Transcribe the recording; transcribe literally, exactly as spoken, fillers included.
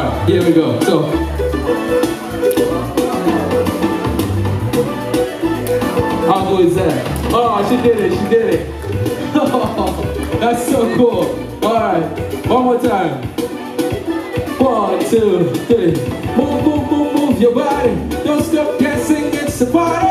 Alright, here we go. So, how good is that? Oh, she did it, she did it. That's so cool. Alright, one more time. One, two, three. Move, move, move, move your body. Don't stop dancing, it's a party.